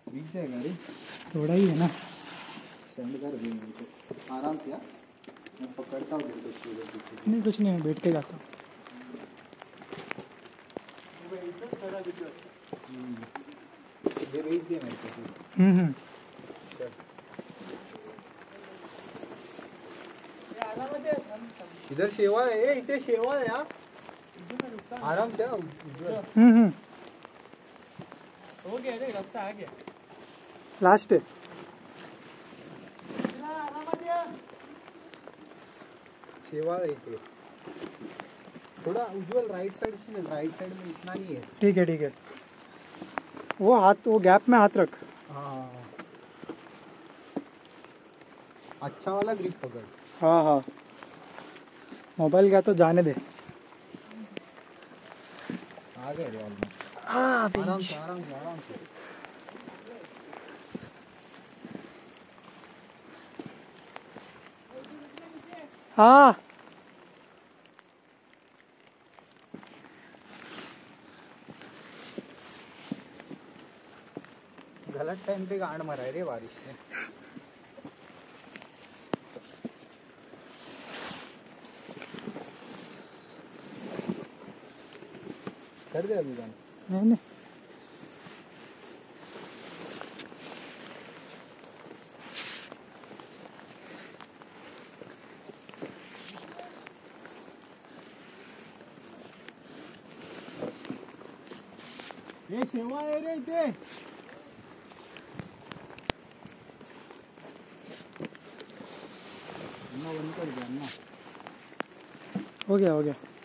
बीच जाएगा रे, थोड़ा ही है ना। सेंड कर देंगे तो आराम से। मैं पकड़ता हूँ तेरे को। नहीं कुछ नहीं, बैठ के जाता हूँ। ये भेज दिया मेरे को। इधर शेवाळ आहे, इथे शेवाळ आहे हा। आराम से हो गया रे, रास्ता आ गया, लास्ट है। शेवाळ आहे इथे। थोड़ा उज्जवल राइट साइड से, राइट साइड में इतना नहीं है। ठीक है ठीक है, वो हाथ, वो गैप में हाथ रख। हाँ अच्छा वाला ग्रिप पकड़। हाँ हाँ, मोबाइल गया तो जाने दे। आ गए रे ऑलमोस्ट। आराम से आराम से आराम से। हाँ गलत टाइम पे गांड मरा है रे बारिश में। कर दे अभी गांड। नहीं नहीं, ये शेवाळ आहे रे इथे। बंद कर दिया ना। हो गया हो गया।